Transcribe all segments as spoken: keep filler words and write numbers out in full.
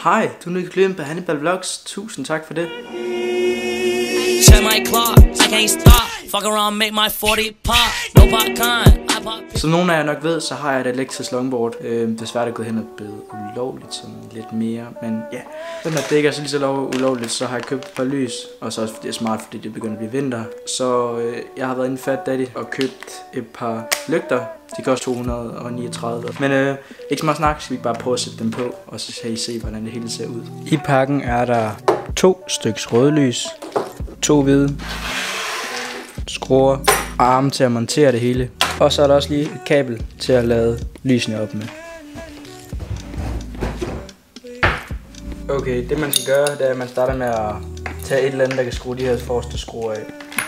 Hej, du er nødt til at på Hannibal Vlogs. Tusind tak for det. Som nogen af jer nok ved, så har jeg et elektrisk longboard. øh, Desværre er det gået hen og blevet ulovligt sådan lidt mere. Men ja, sådan at det ikke er så lige så lov ulovligt, så har jeg købt et par lys. Og så også fordi det er smart, fordi det begynder at blive vinter. Så øh, jeg har været inde i Fat Daddy og købt et par lygter. De koster to hundrede og niogtredive. Men øh, ikke så meget snak, så vi bare prøve at sætte dem på. Og så kan I se, hvordan det hele ser ud. I pakken er der to stykker rødlys, to hvide, skruer og arme til at montere det hele. Og så er der også lige et kabel til at lade lysene op med. Okay, det man skal gøre, det er at man starter med at tage et eller andet, der kan skrue de her forreste skruer af.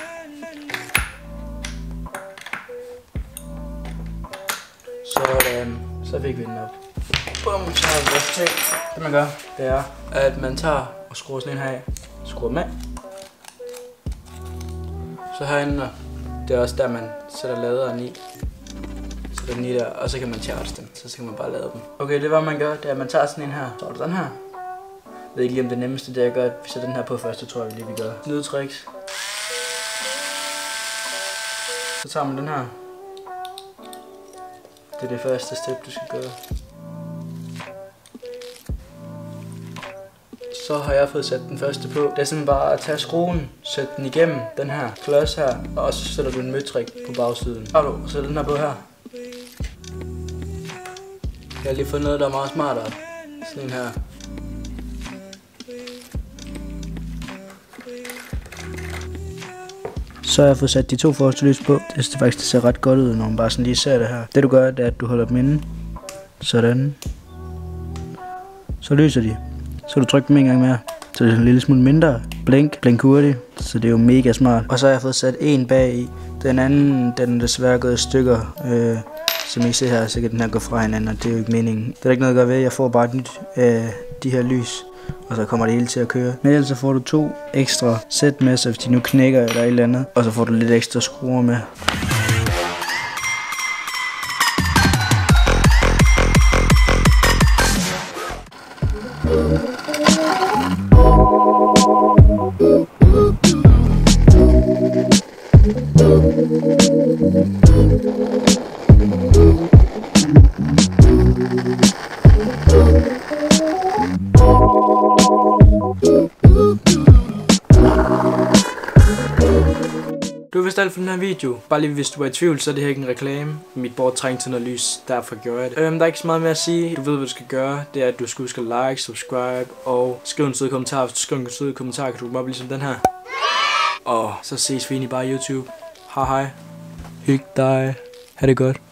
Sådan, så fik vi den op. Bum, så har vi vores ting. Det man gør, det er, at man tager og skruer sådan en her af. Skruer med. Så herinde, det er også der man sætter laderen i. Sætter den i der, og så kan man charge den. Så, så kan man bare lade dem. Okay, det hvad man gør, det er at man tager sådan en her. Så er det sådan her. Jeg ved ikke lige om det nemmeste det er at gøre, at vi sætter den her på først, det tror jeg lige vi gør. Lydtricks. Så tager man den her. Det er det første step du skal gøre. Så har jeg fået sat den første på. Det er sådan bare at tage skruen, sætte den igennem den her klods her, og så sætter du en møtrik på bagsiden. Har du, og sætter den her på her. Jeg har lige fundet noget, der er meget smartere. Sådan en her. Så har jeg fået sat de to forreste lys på. Det synes faktisk, det ser ret godt ud, når man bare sådan lige ser det her. Det du gør, det er, at du holder dem inde. Sådan. Så lyser de. Så du trykker dem en gang mere. Så det er en lille smule mindre. Blink, blink hurtigt. Så det er jo mega smart. Og så har jeg fået sat en bag i. Den anden, den er desværre gået i stykker. Øh, som I ser her, så kan den her gå fra hinanden, og det er jo ikke meningen. Det er ikke noget at gøre ved. Jeg får bare et nyt af de her lys. Og så kommer det hele til at køre. Men ellers så får du to ekstra sæt med, så hvis de nu knækker eller et eller andet. Og så får du lidt ekstra skruer med. Det var vist alt for den her video. Bare lige hvis du er i tvivl, så er det her ikke en reklame. Mit board trængte til noget lys, derfor gjorde jeg det. Øhm, der er ikke så meget mere at sige. Du ved, hvad du skal gøre. Det er, at du skal huske at like, subscribe og skrive en sød kommentar. Hvis du skriver en sød kommentar, kan du komme op ligesom den her. Og så ses vi egentlig bare på YouTube. Hej hej. Hyg dig. Ha' det godt.